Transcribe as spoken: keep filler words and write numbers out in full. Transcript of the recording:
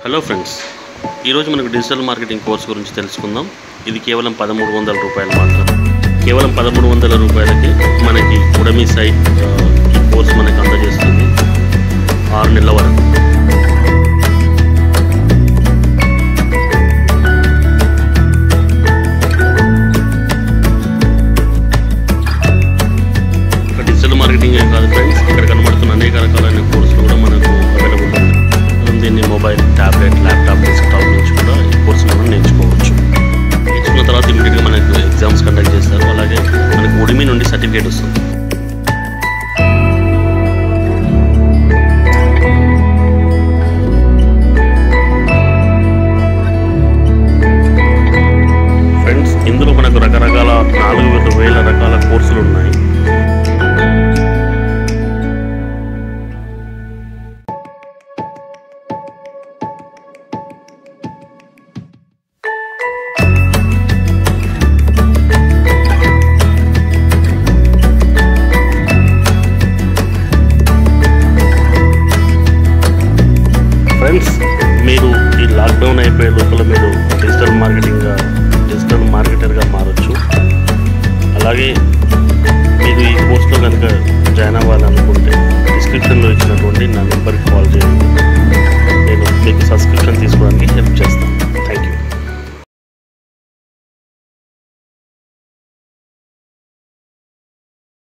Hello friends, ఈరోజు మనకు digital marketing course గురించి తెలుసుకుందాం. ఇది కేవలం పదమూడు వందల రూపాయలు మాత్రం. కేవలం పదమూడు వందల రూపాయలకి మనకి udemy సైట్ ఈ కోర్స్ మనకు అందజేస్తుంది ఆరు నెలల వరకు. డిజిటల్ మార్కెటింగ్ ఏం కాదు ఫ్రెండ్స్, ఇక్కడ కనబడుతున్న అనేక రకాలైన కోర్సులు కూడా మనకు అవైలబుల్ ఉంది. దీన్ని మొబైల్, ట్యాబ్లెట్, ల్యాప్టాప్, డెస్క్టాప్ నుంచి కూడా ఈ కోర్సు మనం నేర్చుకోవచ్చు. నేర్చుకున్న తర్వాత ఇమీడియట్గా మనకు ఎగ్జామ్స్ కండక్ట్ చేస్తారు. అలాగే మనకు udemy నుండి సర్టిఫికేట్ వస్తుంది. ఫ్రెండ్స్, ఇందులో మనకు రకరకాల నాలుగు వేల రకాల కోర్సులు ఉన్నాయి. ఫ్రెండ్స్, మీరు ఈ లాక్డౌన్ అయిపోయే లోపల మీరు డిజిటల్ మార్కెటింగ్గా డిజిటల్ మార్కెటర్గా మారచ్చు. అలాగే మీరు ఈ కోర్స్లో కనుక జాయిన్ అవ్వాలనుకుంటే డిస్క్రిప్షన్లో ఇచ్చినటువంటి నా నెంబర్కి కాల్ చేయండి. నేను మీకు సబ్స్క్రిప్షన్ తీసుకోవడానికి హెల్ప్ చేస్తాను.